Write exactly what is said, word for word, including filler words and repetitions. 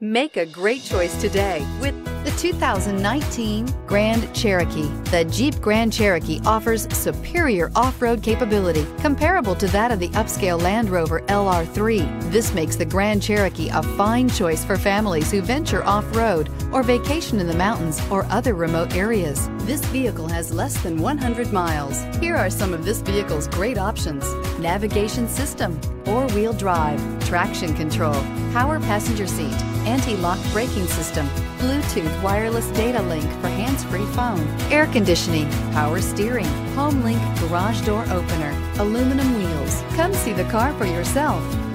Make a great choice today with the two thousand nineteen Grand Cherokee. The Jeep Grand Cherokee offers superior off-road capability comparable to that of the upscale Land Rover L R three. This makes the Grand Cherokee a fine choice for families who venture off-road or vacation in the mountains or other remote areas. This vehicle has less than one hundred miles. Here are some of this vehicle's great options: navigation system, four-wheel drive, traction control, power passenger seat, anti-lock braking system, Bluetooth wireless data link for hands-free phone, air conditioning, power steering, home link garage door opener, aluminum wheels. Come see the car for yourself.